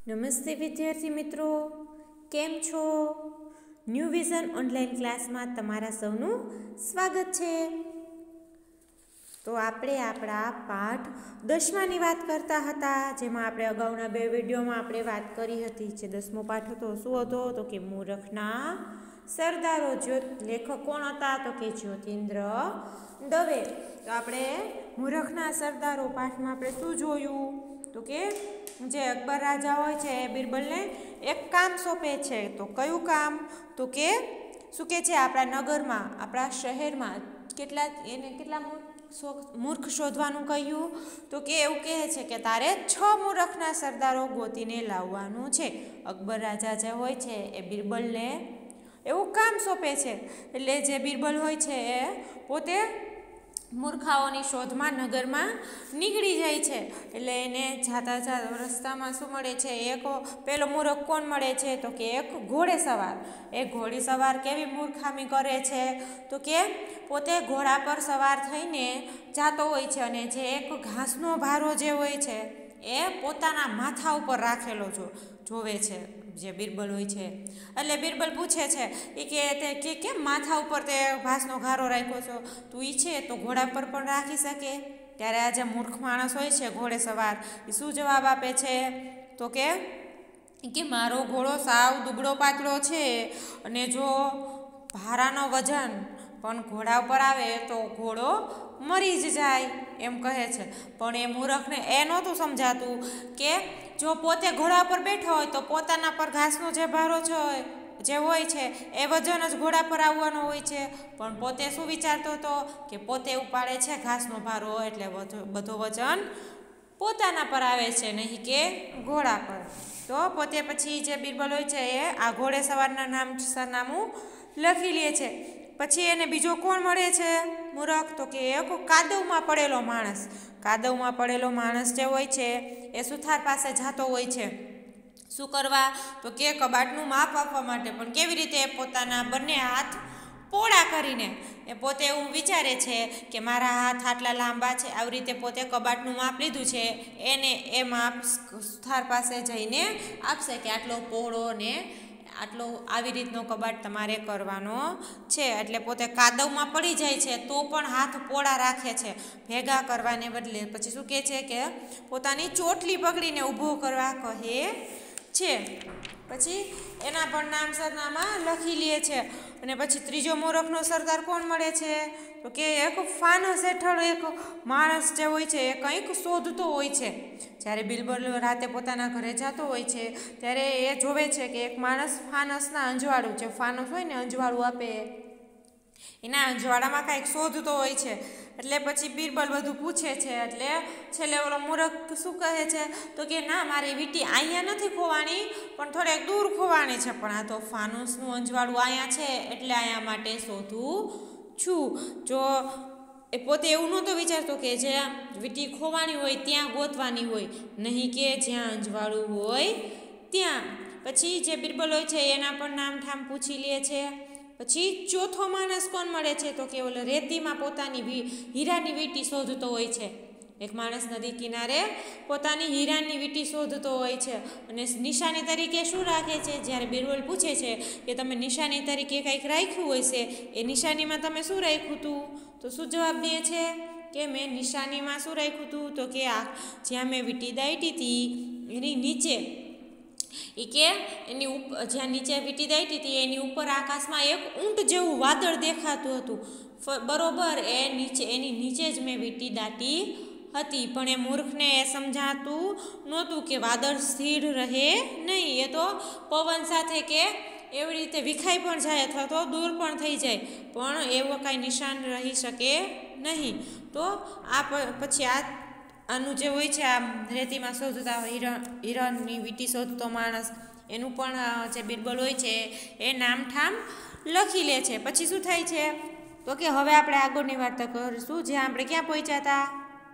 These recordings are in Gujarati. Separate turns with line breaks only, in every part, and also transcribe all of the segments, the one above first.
નમસ્તે વિદ્યાર્થી મિત્રો, કેમ છો? ન્યૂ વિઝન ઓનલાઈન ક્લાસમાં તમારા સૌનું સ્વાગત છે. તો આપણે આપણા પાઠ 10માની વાત કરતા હતા, જેમાં આપણે અગાઉના 2 વિડીયોમાં આપણે વાત કરી હતી. જે 10મો પાઠ હતો શું હતો? તો કે મૂરખના સરદારો. લેખક કોણ હતા? તો કે જ્યોતિન્દ્ર દવે. તો આપણે મૂરખના સરદારો પાઠમાં આપણે શું જોયું? તો કે જે અકબર રાજા હોય છે એ બિરબલને એક કામ સોંપે છે. તો કયું કામ? તો કે શું કે છે, આપણા નગરમાં, આપણા શહેરમાં કેટલા મૂર્ખ શોધવાનું કહ્યું? તો કે એવું કહે છે કે તારે 6 મૂર્ખના સરદારો ગોતીને લાવવાનું છે. અકબર રાજા જે હોય છે એ બિરબલને એવું કામ સોંપે છે. એટલે જે બિરબલ હોય છે એ પોતે મૂર્ખાઓની શોધમાં નગરમાં નીકળી જાય છે. એટલે એને જાતા રસ્તામાં શું મળે છે? એક પેલો મૂર્ખ કોણ મળે છે? તો કે એક ઘોડેસવાર. એ ઘોડીસવાર કેવી મૂર્ખામી કરે છે? તો કે પોતે ઘોડા પર સવાર થઈને જાતો હોય છે અને જે એક ઘાસનો ભારો જે હોય છે એ પોતાના માથા ઉપર રાખેલો જોવે છે જે બિરબલ હોય છે. એટલે બિરબલ પૂછે છે કે તે કેમ માથા ઉપર તે ઘાસનો ઘારો રાખ્યો છો? તું ઈચ્છે તો ઘોડા પર પણ રાખી શકે. ત્યારે આ જે મૂર્ખ માણસ હોય છે ઘોડે સવાર, એ શું જવાબ આપે છે? તો કે મારો ઘોડો સાવ દુબળો પાતળો છે અને જો ભારાનો વજન પણ ઘોડા ઉપર આવે તો ઘોડો મરી જ જાય, એમ કહે છે. પણ એ મૂર્ખને એ નહોતું સમજાતું કે જો પોતે ઘોડા પર બેઠો હોય તો પોતાના પર ઘાસનો જે ભારો જે હોય છે એ વજન જ ઘોડા પર આવવાનો હોય છે. પણ પોતે શું વિચારતો હતો? કે પોતે ઉપાડે છે ઘાસનો ભારો, એટલે બધો વજન પોતાના પર આવે છે, નહીં કે ઘોડા પર. તો પોતે પછી જે બિરબલ હોય છે એ આ ઘોડે સવારના સરનામું લખી લે છે. પછી એને બીજો કોણ મળે છે મૂર્ખ? તો કે એક કાદવમાં પડેલો માણસ. કાદવમાં પડેલો માણસ જે હોય છે એ સુથાર પાસે જતો હોય છે. શું કરવા? તો કે કબાટનું માપ આપવા માટે. પણ કેવી રીતે? પોતાના બંને હાથ પોળા કરીને. એ પોતે એવું વિચારે છે કે મારા હાથ આટલા લાંબા છે, આવી રીતે પોતે કબાટનું માપ લીધું છે, એને એ માપ સુથાર પાસે જઈને આપશે કે આટલો પહોળો ને આટલો આવી રીતનો કબાટ તમારે કરવાનો છે. એટલે પોતે કાદવમાં પડી જાય છે તો પણ હાથ પોળા રાખે છે ભેગા કરવાને બદલે. પછી શું કહે છે કે પોતાની ચોટલી પકડીને ઊભો કરવા કહે છે. પછી એના પણ નામ સરનામા લખી લે છે. અને પછી ત્રીજો મૂર્ખનો સરદાર કોણ મળે છે? તો કે એક ફાનસ હેઠળ એક માણસ જે હોય છે એ કંઈક શોધતો હોય છે. જ્યારે બિરબલ રાતે પોતાના ઘરે જતો હોય છે ત્યારે એ જોવે છે કે એક માણસ ફાનસના અંજવાળું, જે ફાનસ હોય ને અંજવાળું આપે, એના અંજવાળામાં કાંઈક શોધતો હોય છે. એટલે પછી બિરબલ બધું પૂછે છે. એટલે છેલ્લે ઓલો મૂર્ખ શું કહે છે? તો કે ના, મારી વીંટી અહીંયા નથી ખોવાણી, પણ થોડેક દૂર ખોવાણી છે. પણ આ તો ફાનુસનું અંજવાળું અહીંયા છે એટલે અહીંયા માટે શોધું છું. જો એ પોતે એવું નહોતો વિચારતો કે જ્યાં વીંટી ખોવાણી હોય ત્યાં ગોતવાની હોય, નહીં કે જ્યાં અંજવાળું હોય ત્યાં. પછી જે બિરબલ હોય છે એના પણ નામ ઠામ પૂછી લે છે. પછી ચોથો માણસ કોણ મળે છે? તો કે ઓલો રેતીમાં પોતાની હીરાની વીંટી શોધતો હોય છે. એક માણસ નદી કિનારે પોતાની હીરાની વીંટી શોધતો હોય છે અને નિશાની તરીકે શું રાખે છે? જ્યારે બિરબલ પૂછે છે કે તમે નિશાની તરીકે કંઈક રાખ્યું હોય છે, એ નિશાનીમાં તમે શું રાખ્યું હતું? તો શું જવાબ દે છે? કે મેં નિશાનીમાં શું રાખ્યું હતું? તો કે જ્યાં મેં વીંટી દાટી હતી એની નીચે, એની ઉપર, જ્યાં નીચે વીંટી દાટી હતી એની ઉપર આકાશમાં એક ઊંટ જેવું વાદળ દેખાતું હતું. બરોબર, એની નીચે જ મેં વીંટી દાટી હતી. પણ એ મૂર્ખને એ સમજાતું નહોતું કે વાદળ સ્થિર રહે નહીં, એ તો પવન સાથે કે એવી રીતે વિખાઈ પણ જાય અથવા તો દૂર પણ થઈ જાય, પણ એવો કાંઈ નિશાન રહી શકે નહીં. તો પછી આનું જે હોય છે, આ રેતીમાં શોધતા હીરાની વીંટી શોધતો માણસ, એનું પણ જે બિરબલ હોય છે એ નામઠામ લખી લે છે. પછી શું થાય છે? તો કે હવે આપણે આગળની વાર્તા કરીશું. જ્યાં આપણે ક્યાં પહોંચ્યા?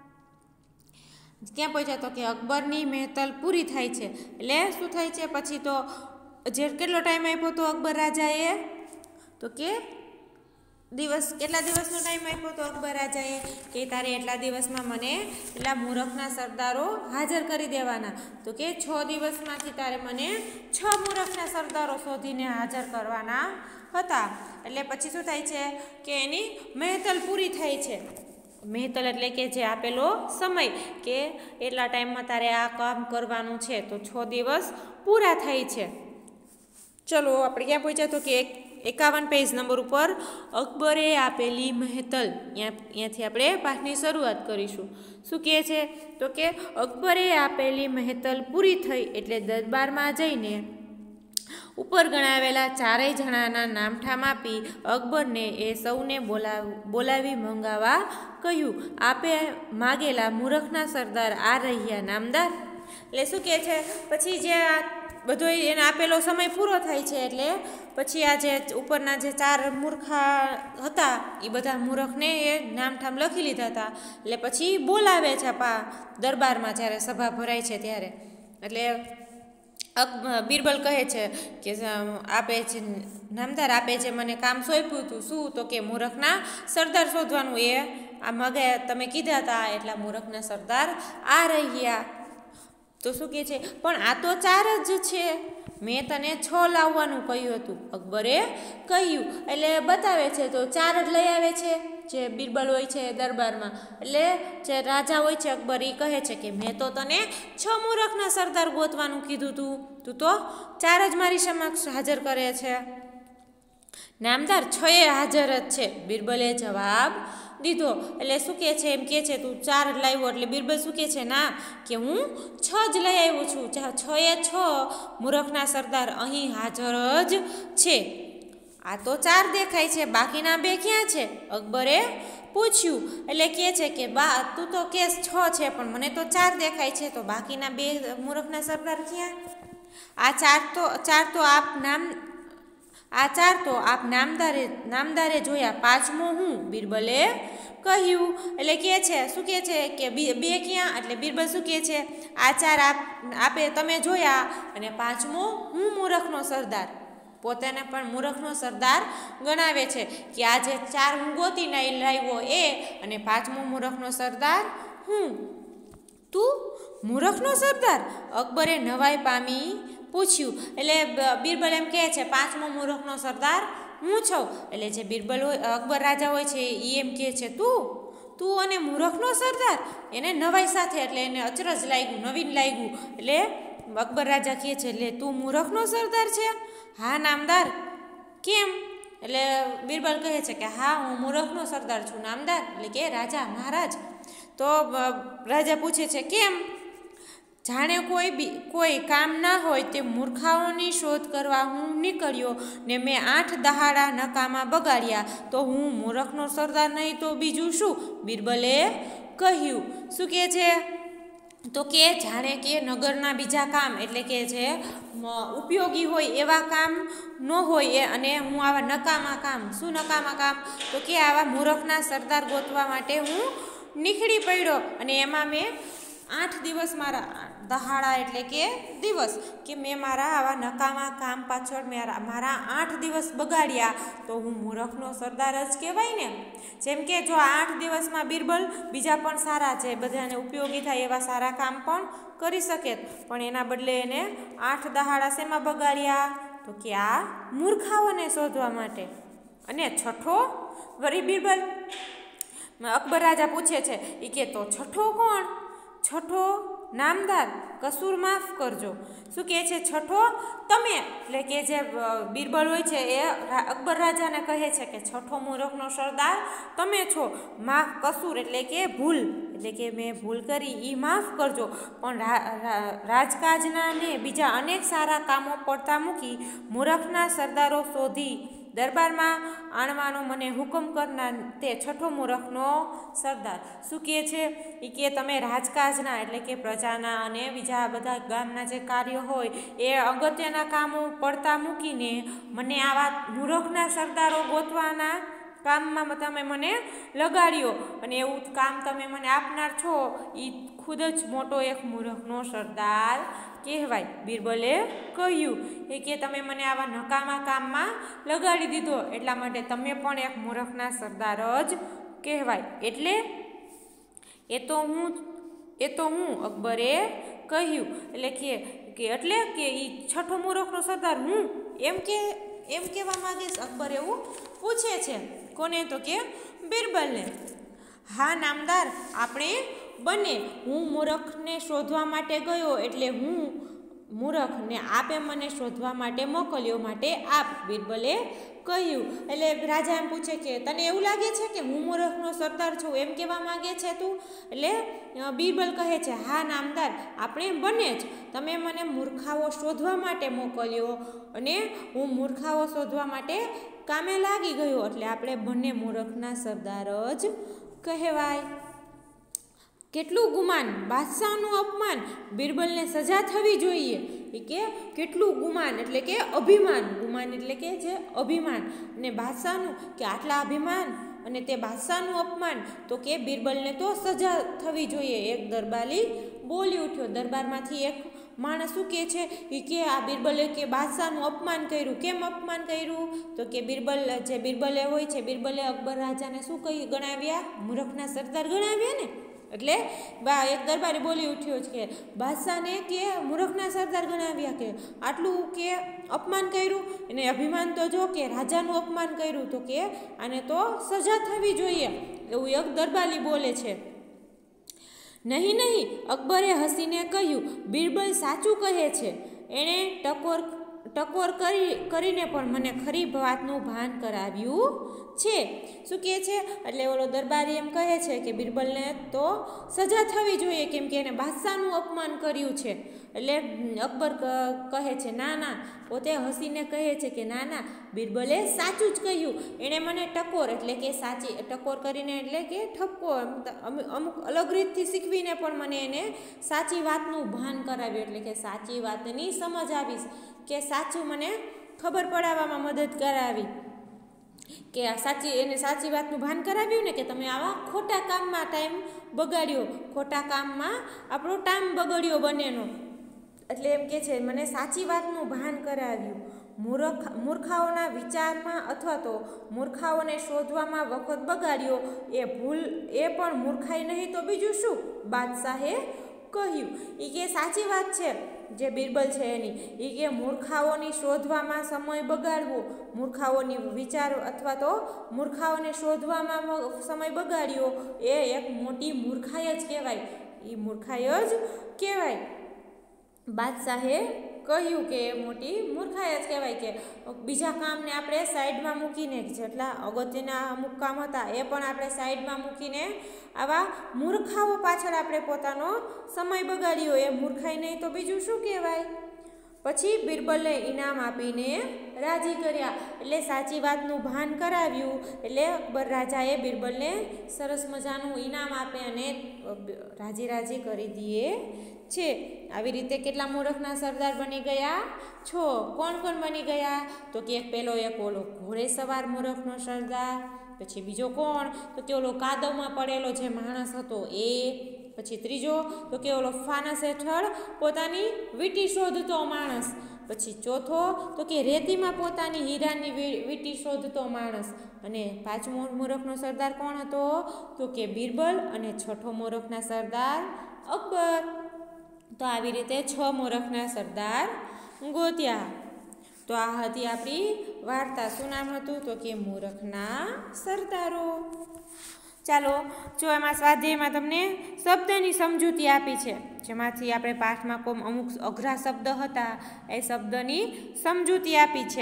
તો કે અકબરની મહેતલ પૂરી થાય છે. એટલે શું થાય છે? પછી તો જે કેટલો ટાઈમ આપ્યો હતો અકબર રાજાએ? તો કે દિવસ કેટલા દિવસનો ટાઈમ આપ્યો તો અકબર રાજાએ કે તારે એટલા દિવસમાં મને એટલા મૂરખના સરદારો હાજર કરી દેવાના. તો કે 6 દિવસમાંથી તારે મને 6 મૂરખના સરદારો શોધીને હાજર કરવાના હતા. એટલે પછી શું થાય છે કે એની મહેતલ પૂરી થાય છે. મહેતલ એટલે કે જે આપેલો સમય કે એટલા ટાઈમમાં તારે આ કામ કરવાનું છે, તો 6 દિવસ પૂરા થાય છે. ચલો આપણે ક્યાં પહોંચ્યા તો કે 51 પેજ નંબર ઉપર અકબરે આપેલી મહેતલ, અહીંયાથી આપણે પાઠની શરૂઆત કરીશું. શું કહે છે તો કે અકબરે આપેલી મહેતલ પૂરી થઈ એટલે દરબારમાં જઈને ઉપર ગણાવેલા 4 જણાના નામઠામ આપી અકબરને એ સૌને બોલાવી મંગાવવા કહ્યું. આપે માગેલા મૂરખના સરદાર આ રહ્યા નામદાર. એટલે શું કહે છે, પછી જે બધો એને આપેલો સમય પૂરો થાય છે એટલે પછી આ જે ઉપરના જે 4 મૂર્ખા હતા એ બધા મૂર્ખને એ નામઠામ લખી લીધા હતા. એટલે પછી બોલાવે છે દરબારમાં જ્યારે સભા ભરાય છે ત્યારે. એટલે બિરબલ કહે છે કે આપે છે નામદાર, આપે જે મને કામ સોંપ્યું હતું શું તો કે મૂરખના સરદાર શોધવાનું. એ આ મગે તમે કીધા હતા એટલા મૂરખના સરદાર આ રહ્યા. તો શું કહે છે, પણ આ તો 4 જ છે, મેં તને 6 લાવવાનું કહ્યું હતું. અકબરે કહ્યું એટલે બતાવે છે તો 4 જ લઈ આવે છે જે બિરબલ હોય છે દરબારમાં. એટલે જે રાજા હોય છે અકબર એ કહે છે કે મેં તો તને 6 મૂરખના સરદાર ગોતવાનું કીધું હતું, તું તો 4 જ મારી સમક્ષ હાજર કરે છે. નામદાર 6 હાજર જ છે, બિરબલે જવાબ દીધો. એટલે શું કહે છે, એમ કહે છે તું 4 જ લાવ્યો. એટલે બિરબલ શું કહે છે, ના કે હું 6 જ લઈ આવ્યો છું. 6 મૂરખના સરદાર અહીં હાજર જ છે. આ તો 4 દેખાય છે, બાકીના 2 ક્યાં છે? અકબરે પૂછ્યું. એટલે કહે છે કે તું તો કેસ 6 છે પણ મને તો 4 દેખાય છે, તો બાકીના 2 મૂરખના સરદાર ક્યાં? આ 4 તો આપ નામદારે જોયા, 5મો હું, બિરબલે કહ્યું. એટલે કહે છે શું કહે છે કે 2 ક્યાં? એટલે બિરબલ શું કહે છે, આ 4 આપે તમે જોયા અને 5મો હું મૂરખનો સરદાર. પોતાને પણ મૂરખનો સરદાર ગણાવે છે કે આ જે 4 હું ગોતીને લાવ્યો એ અને 5મો મૂરખનો સરદાર હું. તું મૂરખનો સરદાર? અકબરે નવાઈ પામી પૂછ્યું. એટલે બિરબલ એમ કહે છે 5મો મૂરખનો સરદાર હું છું. એટલે જે બિરબલ હોય અકબર રાજા હોય છે એ એમ કહે છે તું અને મૂરખનો સરદાર. એને નવાઈ સાથે એટલે એને અચરજ લાગ્યું, નવીન લાગ્યું. એટલે અકબર રાજા કહે છે એટલે તું મૂરખનો સરદાર છે? હા નામદાર. કેમ? એટલે બિરબલ કહે છે કે હા હું મૂરખનો સરદાર છું નામદાર. એટલે કે રાજા મહારાજ. તો રાજા પૂછે છે કેમ? જાણે કોઈ કામ ના હોય તે મૂર્ખાઓની શોધ કરવા હું નીકળ્યો ને મેં 8 દહાડા નકામા બગાડ્યા, તો હું મૂરખનો સરદાર નહીં તો બીજું શું? બિરબલે કહ્યું. શું કહે છે તો કે જાણે કે નગરના બીજા કામ એટલે કે જે ઉપયોગી હોય એવા કામ ન હોય અને હું આવા નકામા કામ. શું નકામા કામ? તો કે આવા મૂરખના સરદાર ગોતવા માટે હું નીકળી પડ્યો અને એમાં મેં 8 દિવસ મારા દહાડા એટલે કે દિવસ કે મેં મારા આવા નકામા કામ પાછળ મારા 8 દિવસ બગાડ્યા, તો હું મૂરખનો સરદાર જ કહેવાય ને. જેમ કે જો 8 દિવસમાં બિરબલ બીજા પણ સારા છે બધાને ઉપયોગી થાય એવા સારા કામ પણ કરી શકે, પણ એના બદલે એને 8 દહાડા શેમાં બગાડ્યા? તો કે આ મૂર્ખાઓને શોધવા માટે. અને 6ઠો વળી બિરબલ અકબર રાજા પૂછે છે એ કે તો 6ઠો કોણ? 6ઠો નામદાર, કસૂર માફ કરજો. શું કહે છે 6ઠો તમે? એટલે કે જે બિરબલ હોય છે એ અકબર રાજાને કહે છે કે 6ઠો મૂરખનો સરદાર તમે છો. માફ, કસૂર એટલે કે ભૂલ, એટલે કે મેં ભૂલ કરી એ માફ કરજો. પણ રાજકાજના ને બીજા અનેક સારા કામો પડતા મૂકી મૂરખના સરદારો શોધી દરબારમાં આણવાનો મને હુકમ કરનાર તે 6ઠો મૂરખનો સરદાર. શું કહે છે એ કે તમે રાજકાજના એટલે કે પ્રજાના અને બીજા બધા ગામના જે કાર્યો હોય એ અગત્યના કામો પડતા મૂકીને મને આવા મૂરખના સરદારો ગોતવાના કામમાં તમે મને લગાડ્યો અને એવું કામ તમે મને આપનાર છો એ ખુદ જ મોટો એક મૂરખનો સરદાર કહેવાય. બિરબલે કહ્યું કે તમે મને આવા નકામા કામમાં લગાડી દીધો એટલા માટે તમે પણ એક મૂર્ખના સરદાર જ કહેવાય. એટલે એ તો હું અકબરે કહ્યું. એટલે કે એ છઠ્ઠો મૂર્ખનો સરદાર હું એમ કહેવા માંગે છે. અકબર એવું પૂછે છે. કોને? તો કે બિરબલને. હા નામદાર, આપણે બંને. હું મૂર્ખને શોધવા માટે ગયો એટલે હું મૂર્ખ ને આપે મને શોધવા માટે મોકલ્યો માટે આપ. બિરબલે કહ્યું. એટલે રાજા એમ પૂછે કે તને એવું લાગે છે કે હું મૂર્ખનો સરદાર છું એમ કહેવા માંગે છે તું? એટલે બિરબલ કહે છે હા નામદાર, આપણે બંને જ. તમે મને મૂર્ખાઓ શોધવા માટે મોકલ્યો અને હું મૂર્ખાઓ શોધવા માટે કામે લાગી ગયો એટલે આપણે બંને મૂર્ખના સરદાર જ કહેવાય. કેટલું ગુમાન, બાદશાહનું અપમાન, બિરબલને સજા થવી જોઈએ. કે કેટલું ગુમાન એટલે કે અભિમાન, ગુમાન એટલે કે જે અભિમાન, અને બાદશાહનું કે આટલા અભિમાન અને તે બાદશાહનું અપમાન, તો કે બિરબલને તો સજા થવી જોઈએ. એક દરબારી બોલી ઉઠ્યો. દરબારમાંથી એક માણસ શું કહે છે કે આ બિરબલે કે બાદશાહનું અપમાન કર્યું. કેમ અપમાન કર્યું? તો કે બિરબલે હોય છે, બિરબલે અકબર રાજાને શું ગણાવ્યા? મૂર્ખના સરદાર ગણાવ્યા ને. એટલે એક દરબારી બોલી ઉઠ્યો છે કે બાદશાહને કે મૂર્ખના સરદાર ગણાવ્યા, કે આટલું કે અપમાન કર્યું. અને અભિમાન તો જો કે રાજાનું અપમાન કર્યું, તો કે આને તો સજા થવી જોઈએ એવું એક દરબારી બોલે છે. નહીં, અકબરે હસીને કહ્યું, બિરબલ સાચું કહે છે. એણે ટકોર કરીને પણ મને ખરી વાતનું ભાન કરાવ્યું છે. શું કહે છે? એટલે ઓલો દરબારી એમ કહે છે કે બિરબલને તો સજા થવી જોઈએ કેમ કે એને બાદશાહનું અપમાન કર્યું છે. એટલે અકબર કહે છે ના, પોતે હસીને કહે છે કે ના, બિરબલે સાચું જ કહ્યું. એણે મને ટકોર એટલે કે સાચી ટકોર કરીને એટલે કે ઠપકો અમુક અલગ રીતથી શીખવીને પણ મને એને સાચી વાતનું ભાન કરાવ્યું એટલે કે સાચી વાતની સમજ આવીશ, કે સાચું મને ખબર પડાવવામાં મદદ કરાવી, કે એને સાચી વાતનું ભાન કરાવ્યું ને કે તમે આવા ખોટા કામમાં ટાઈમ બગાડ્યો, ખોટા કામમાં આપણો ટાઈમ બગડ્યો બંનેનો. એટલે એમ કે છે મને સાચી વાતનું ભાન કરાવ્યું. મૂર્ખાઓના વિચારમાં અથવા તો મૂર્ખાઓને શોધવામાં વખત બગાડ્યો એ પણ મૂર્ખાઈ નહીં તો બીજું શું? બાદશાહે કહ્યું. એ કે સાચી વાત છે જે બિરબલ છે એની. એ કે મૂર્ખાઓની શોધવામાં સમય બગાડવો, મૂર્ખાઓની વિચાર અથવા તો મૂર્ખાઓને શોધવામાં સમય બગાડ્યો એ એક મોટી મૂર્ખાઈ જ કહેવાય. એ મૂર્ખાઈ જ કહેવાય. બાદશાહે કહ્યું કે મોટી મૂર્ખાઈ જ કહેવાય કે બીજા કામને આપણે સાઈડમાં મૂકીને, જેટલા અગત્યના અમુક કામ હતા એ પણ આપણે સાઈડમાં મૂકીને આવા મૂર્ખાઓ પાછળ આપણે પોતાનો સમય બગાડ્યો એ મૂર્ખાઈ નહીં તો બીજું શું કહેવાય? પછી બિરબલને ઇનામ આપીને રાજી કર્યા. એટલે સાચી વાતનું ભાન કરાવ્યું એટલે અકબર રાજાએ બિરબલને સરસ મજાનું ઇનામ આપે અને રાજી કરી દે છે. આવી રીતે કેટલા મૂર્ખના સરદાર બની ગયા? 6. કોણ બની ગયા? તો કે એક ઓલો ઘોડે સવાર મૂર્ખનો સરદાર, પછી બીજો કોણ? તો કે ઓલો કાદવમાં પડેલો જે માણસ હતો એ, પછી ત્રીજો તો કે ઓલો ફાનસ હેઠળ પોતાની વીંટી શોધતો માણસ, પછી ચોથો તો કે રેતીમાં પોતાની હીરાની વીંટી શોધતો માણસ, અને 5મો મૂર્ખનો સરદાર કોણ હતો? તો કે બિરબલ, અને 6થો મૂર્ખના સરદાર અકબર. તો આવી રીતે 6 મૂર્ખના સરદાર ગોત્યા. તો આ હતી આપણી વાર્તા. શું નામ હતું? તો કે મૂર્ખના સરદારો. ચાલો, જો એમાં સ્વાધ્યાયમાં તમને શબ્દની સમજૂતી આપી છે, જેમાંથી આપણે પાઠમાં અમુક અઘરા શબ્દ હતા એ શબ્દની સમજૂતી આપી છે.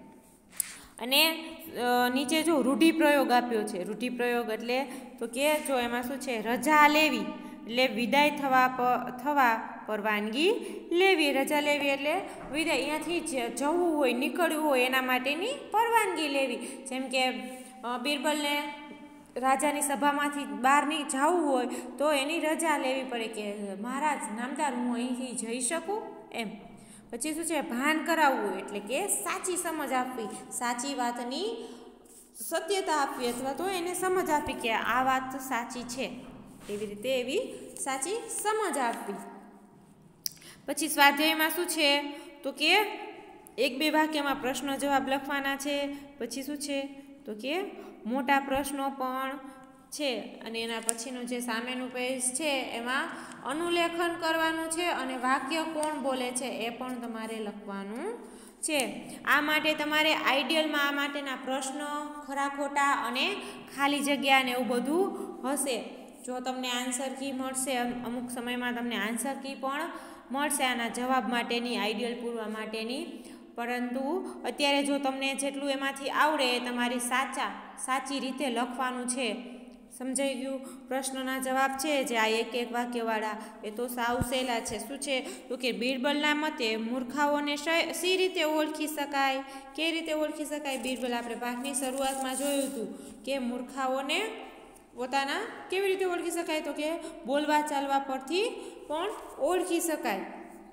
અને નીચે જો રૂઢિપ્રયોગ આપ્યો છે. રૂઢિપ્રયોગ એટલે તો કે જો એમાં શું છે? રજા લેવી એટલે વિદાય થવા પરવાનગી લેવી. રજા લેવી એટલે વિદાય, અહીંયાથી જવું હોય, નીકળવું હોય એના માટેની પરવાનગી લેવી. જેમ કે બિરબલને રાજાની સભામાંથી બહાર જવું હોય તો એની રજા લેવી પડે કે મહારાજ નામદાર હું અહીંથી જઈ શકું એમ. પછી શું છે? ભાન કરાવવું એટલે કે સાચી સમજ આપવી, સાચી વાતની સત્યતા આપવી અથવા તો એને સમજ આપવી કે આ વાત સાચી છે, એવી રીતે એવી સાચી સમજ આપવી. પછી સ્વાધ્યાયમાં શું છે તો કે 1-2 વાક્યમાં પ્રશ્ન જવાબ લખવાના છે. પછી શું છે તો કે મોટા પ્રશ્નો પણ છે અને એના પછીનું જે સામેનું પેજ છે એમાં અનુલેખન કરવાનું છે અને વાક્ય કોણ બોલે છે એ પણ તમારે લખવાનું છે. આ માટે તમારે આઈડિયલમાં આ માટેના પ્રશ્નો, ખરા ખોટા અને ખાલી જગ્યા ને એવું બધું હશે. જો તમને આન્સર કી મળશે, અમુક સમયમાં તમને આન્સર કી પણ મળશે આના જવાબ માટેની, આઈડિયલ પૂરવા માટેની. પરંતુ અત્યારે જો તમને જેટલું એમાંથી આવડે એ તમારી સાચી રીતે લખવાનું છે. સમજાઈ ગયું? પ્રશ્નના જવાબ છે જે આ 1-1 વાક્યવાળા એ તો સાવ સહેલા છે. શું છે તો કે બિરબલના મતે મૂર્ખાઓને સી રીતે ઓળખી શકાય? કઈ રીતે ઓળખી શકાય? બિરબલ આપણે પાઠની શરૂઆતમાં જોયું હતું કે મૂર્ખાઓને પોતાના કેવી રીતે ઓળખી શકાય તો કે બોલવા ચાલવા પરથી પણ ઓળખી શકાય.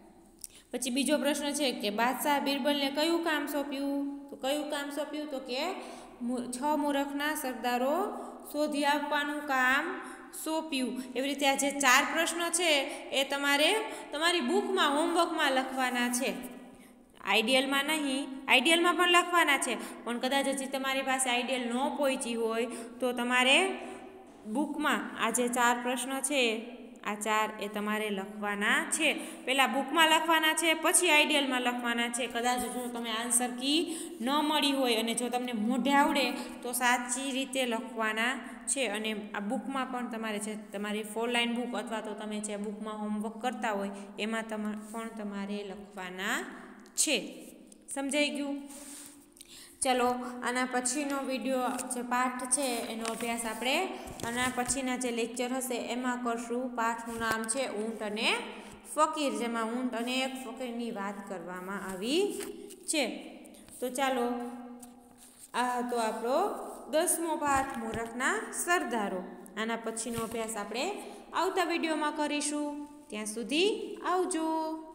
પછી બીજો પ્રશ્ન છે કે બાદશાહ બિરબલને કયું કામ સોંપ્યું? તો કયું કામ સોંપ્યું તો કે 6 મૂર્ખના સરદારો શોધી આપવાનું કામ સોંપ્યું. એવી રીતે આ જે 4 પ્રશ્નો છે એ તમારે તમારી બુકમાં, હોમવર્કમાં લખવાના છે. આઈડિયલમાં નહીં, આઈડિયલમાં પણ લખવાના છે, પણ કદાચ હજી તમારી પાસે આઈડિયલ ન પહોંચી હોય તો તમારે બુકમાં આ જે 4 પ્રશ્નો છે આ 4 એ તમારે લખવાના છે. પહેલાં બુકમાં લખવાના છે, પછી આઈડિયલમાં લખવાના છે. કદાચ જો તમે આન્સર કી ન મળી હોય અને જો તમને મોઢે આવડે તો સાચી રીતે લખવાના છે. અને આ બુકમાં પણ તમારે જે તમારી 4 લાઇન બુક અથવા તો તમે જે બુકમાં હોમવર્ક કરતા હોય એમાં પણ તમારે લખવાના છે. સમજાઈ ગયું? ચલો આના પછીનો વિડીયો જે પાઠ છે એનો અભ્યાસ આપણે આના પછીના જે લેક્ચર હશે એમાં કરશું. પાઠનું નામ છે ઊંટ અને ફકીર, જેમાં ઊંટ અને એક ફકીરની વાત કરવામાં આવી છે. તો ચાલો, આ તો આપણો 10મો પાઠ મૂર્ખના સરદારો. આના પછીનો અભ્યાસ આપણે આવતા વિડીયોમાં કરીશું. ત્યાં સુધી આવજો.